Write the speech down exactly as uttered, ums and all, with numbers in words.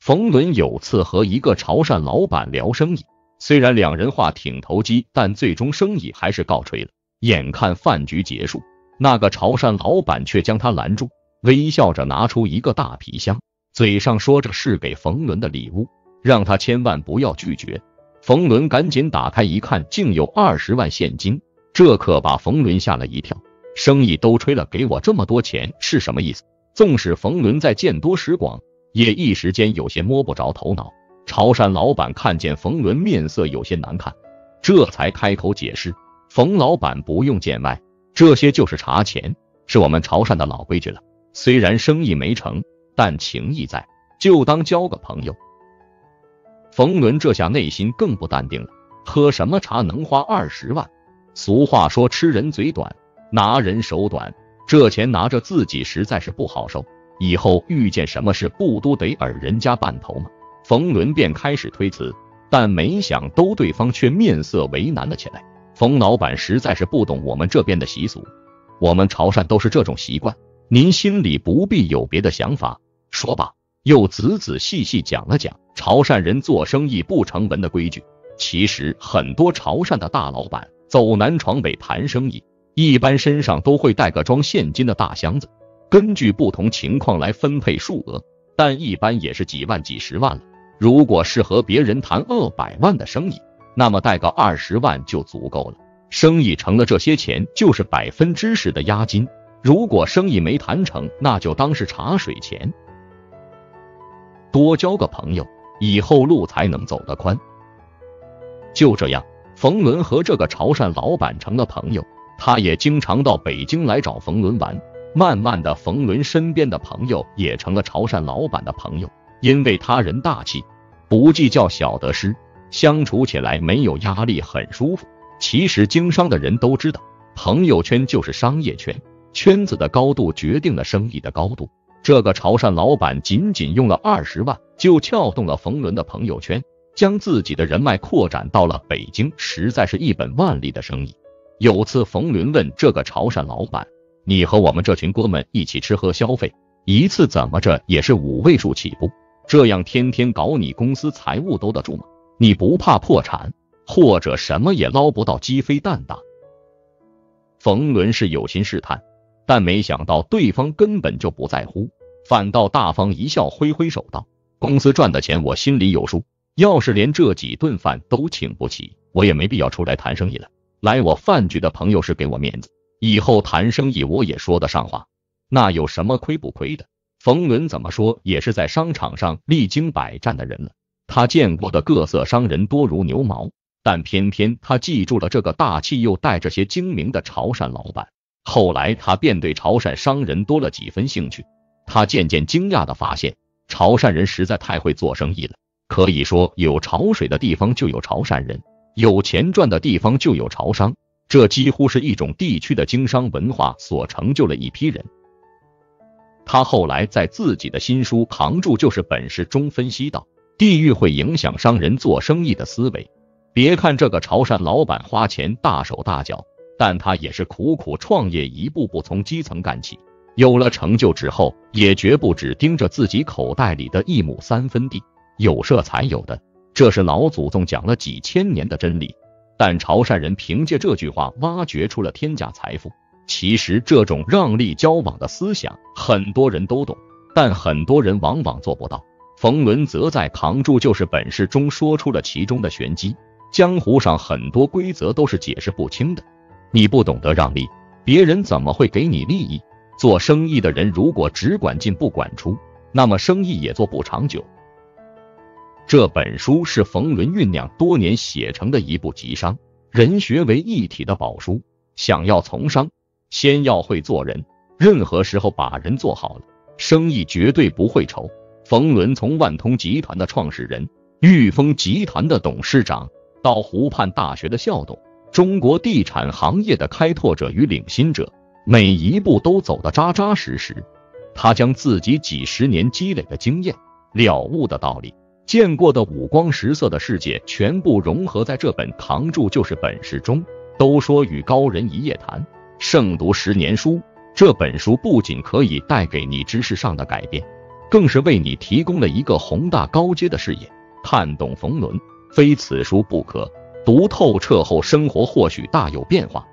冯仑有次和一个潮汕老板聊生意，虽然两人话挺投机，但最终生意还是告吹了。眼看饭局结束，那个潮汕老板却将他拦住，微笑着拿出一个大皮箱，嘴上说着是给冯仑的礼物，让他千万不要拒绝。冯仑赶紧打开一看，竟有二十万现金，这可把冯仑吓了一跳。生意都吹了，给我这么多钱是什么意思？纵使冯仑在见多识广，也一时间有些摸不着头脑。潮汕老板看见冯仑面色有些难看，这才开口解释：冯老板不用见外，这些就是茶钱，是我们潮汕的老规矩了。虽然生意没成，但情谊在，就当交个朋友。冯仑这下内心更不淡定了，喝什么茶能花二十万？俗话说吃人嘴短，拿人手短，这钱拿着自己实在是不好受，以后遇见什么事不都得耳人家半头吗？冯仑便开始推辞，但没想都对方却面色为难了起来。冯老板实在是不懂我们这边的习俗，我们潮汕都是这种习惯，您心里不必有别的想法。说罢，又仔仔细细讲了讲潮汕人做生意不成文的规矩。其实很多潮汕的大老板走南闯北谈生意，一般身上都会带个装现金的大箱子，根据不同情况来分配数额，但一般也是几万几十万了。如果是和别人谈二百万的生意，那么带个二十万就足够了。生意成了，这些钱就是百分之十的押金，如果生意没谈成，那就当是茶水钱。多交个朋友，以后路才能走得宽。就这样，冯仑和这个潮汕老板成了朋友，他也经常到北京来找冯仑玩。慢慢的，冯仑身边的朋友也成了潮汕老板的朋友，因为他人大气，不计较小得失，相处起来没有压力，很舒服。其实经商的人都知道，朋友圈就是商业圈，圈子的高度决定了生意的高度。这个潮汕老板仅仅用了二十万，就撬动了冯仑的朋友圈，将自己的人脉扩展到了北京，实在是一本万利的生意。有次冯仑问这个潮汕老板：你和我们这群哥们一起吃喝消费，一次怎么着也是五位数起步，这样天天搞，你公司财务兜得住吗？你不怕破产，或者什么也捞不到，鸡飞蛋打？冯仑是有心试探，但没想到对方根本就不在乎，反倒大方一笑，挥挥手道：公司赚的钱我心里有数，要是连这几顿饭都请不起，我也没必要出来谈生意了。来我饭局的朋友是给我面子，以后谈生意我也说得上话，那有什么亏不亏的？冯仑怎么说也是在商场上历经百战的人了，他见过的各色商人多如牛毛，但偏偏他记住了这个大气又带着些精明的潮汕老板。后来他便对潮汕商人多了几分兴趣，他渐渐惊讶地发现，潮汕人实在太会做生意了。可以说，有潮水的地方就有潮汕人，有钱赚的地方就有潮商，这几乎是一种地区的经商文化所成就了一批人。他后来在自己的新书《扛住就是本事》中分析到，地域会影响商人做生意的思维。别看这个潮汕老板花钱大手大脚，但他也是苦苦创业，一步步从基层干起，有了成就之后，也绝不只盯着自己口袋里的一亩三分地，有舍才有的，这是老祖宗讲了几千年的真理。但潮汕人凭借这句话挖掘出了天价财富。其实这种让利交往的思想，很多人都懂，但很多人往往做不到。冯仑则在《扛住就是本事》中说出了其中的玄机。江湖上很多规则都是解释不清的，你不懂得让利，别人怎么会给你利益？做生意的人如果只管进不管出，那么生意也做不长久。这本书是冯仑酝酿多年写成的一部集商人学为一体的宝书。想要从商，先要会做人，任何时候把人做好了，生意绝对不会愁。冯仑从万通集团的创始人，裕丰集团的董事长，到湖畔大学的校董，中国地产行业的开拓者与领先者，每一步都走得扎扎实实。他将自己几十年积累的经验、了悟的道理、见过的五光十色的世界，全部融合在这本《扛住就是本事》中。都说与高人一夜谈，胜读十年书。这本书不仅可以带给你知识上的改变， 更是为你提供了一个宏大高阶的视野。看懂冯仑，非此书不可。读透彻后，生活或许大有变化。